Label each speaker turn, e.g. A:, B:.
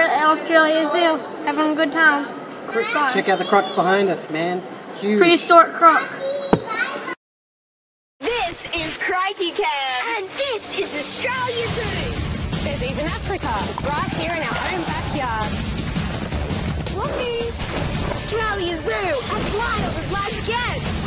A: at Australia Zoo, having a good time.
B: Check out the crocs behind us, man. Huge.
A: Prehistoric croc.
C: This is Crikey Cam. And this is Australia Zoo. There's even Africa, right here in our own backyard. Lookies! Australia Zoo, as wild as life gets.